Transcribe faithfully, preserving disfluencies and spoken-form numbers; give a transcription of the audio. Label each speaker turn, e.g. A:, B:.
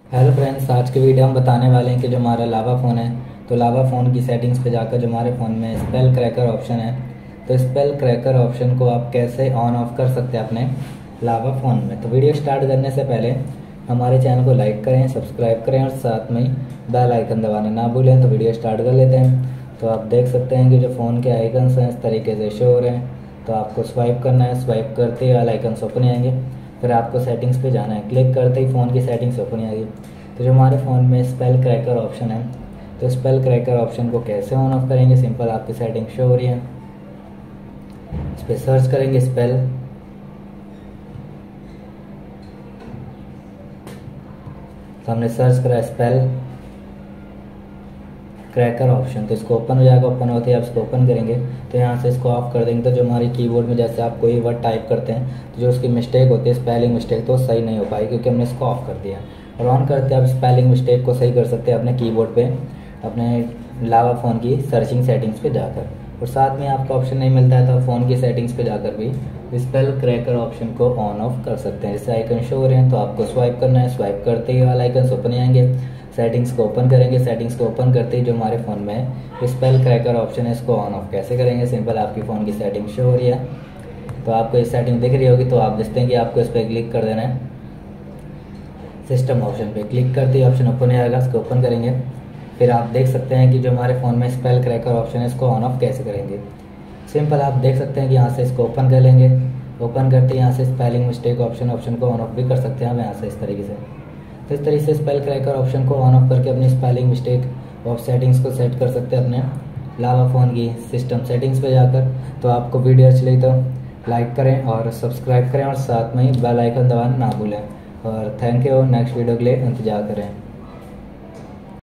A: Hello friends, आज की video हम बताने वाले हैं कि जो हमारा लावा फ़ोन है तो लावा फ़ोन की सेटिंग्स पे जाकर जो हमारे फ़ोन में स्पेल क्रैकर ऑप्शन है तो स्पेल क्रैकर ऑप्शन को आप कैसे ऑन ऑफ कर सकते हैं अपने लावा फ़ोन में। तो वीडियो स्टार्ट करने से पहले हमारे चैनल को लाइक करें, सब्सक्राइब करें और साथ में बेल आइकन दबाना ना भूलें। तो वीडियो स्टार्ट कर लेते हैं। तो आप देख सकते हैं कि जो फ़ोन के आइकन्स हैं इस तरीके से शो हो रहे हैं। तो आपको स्वाइप करना है, स्वाइप करते ही वाला आइकन्स ओपन आएंगे। फिर आपको सेटिंग्स पे जाना है, क्लिक करते ही फ़ोन की सेटिंग्स ओपन आएगी। तो जो हमारे फ़ोन में स्पेल क्रैकर ऑप्शन है तो स्पेल क्रैकर ऑप्शन को कैसे ऑन ऑफ करेंगे, सिंपल आपकी सेटिंग शो हो रही है, इस पर सर्च करेंगे स्पेल। तो हमने सर्च करा स्पेल क्रैकर ऑप्शन, तो इसको ओपन हो जाएगा। ओपन होते ही आप इसको ओपन करेंगे तो यहाँ से इसको ऑफ कर देंगे। तो जो हमारी कीबोर्ड में जैसे आप कोई वर्ड टाइप करते हैं तो जो उसकी मिस्टेक होती है स्पेलिंग मिस्टेक, तो सही नहीं हो पाएगी क्योंकि हमने इसको ऑफ कर दिया। और ऑन करते आप स्पेलिंग मिस्टेक को सही कर सकते हैं अपने कीबोर्ड पे, अपने लावा फ़ोन की सर्चिंग सेटिंग्स पे जाकर। और साथ में आपको ऑप्शन नहीं मिलता है तो आप फ़ोन की सेटिंग्स पे जाकर भी स्पेल क्रैकर ऑप्शन को ऑन ऑफ कर सकते हैं। जैसे आइकन शो हो रहे हैं तो आपको स्वाइप करना है, स्वाइप करते ही वाला आइकन ओपन आएंगे। सेटिंग्स को ओपन करेंगे, सेटिंग्स को ओपन करते ही जो हमारे फ़ोन में स्पेल क्रैकर ऑप्शन है इसको ऑन ऑफ कैसे करेंगे, सिंपल आपकी फ़ोन की सेटिंग शो हो रही है। तो आपको ये सेटिंग दिख रही होगी तो आप देखते हैं कि आपको इस पर क्लिक कर देना है, सिस्टम ऑप्शन पे क्लिक करते ही ऑप्शन ओपन आएगा, इसको ओपन करेंगे। फिर आप देख सकते हैं कि जो हमारे फ़ोन में स्पेल क्रैकर ऑप्शन है इसको ऑन ऑफ कैसे करेंगे। सिंपल आप देख सकते हैं कि यहाँ से इसको ओपन कर लेंगे। ओपन करते यहाँ से स्पेलिंग मिस्टेक ऑप्शन ऑप्शन को ऑन ऑफ भी कर सकते हैं हम यहाँ से इस तरीके से। तो इस तरीके से स्पेल क्रैकर ऑप्शन को ऑन ऑफ करके अपनी स्पेलिंग मिस्टेक और सेटिंग्स को सेट कर सकते हैं अपने लावा फ़ोन की सिस्टम सेटिंग्स पे जाकर। तो आपको वीडियो अच्छी लगी तो लाइक करें और सब्सक्राइब करें और साथ में ही बेल आइकन दबाना ना भूलें। और थैंक यू, नेक्स्ट वीडियो के लिए इंतजार करें।